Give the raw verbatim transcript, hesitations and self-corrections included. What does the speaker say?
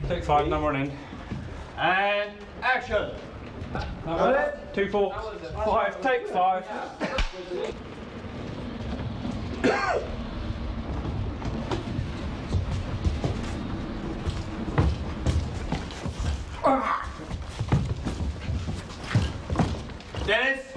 Take five, no running. And action. No, two, four, five, take five. Dennis.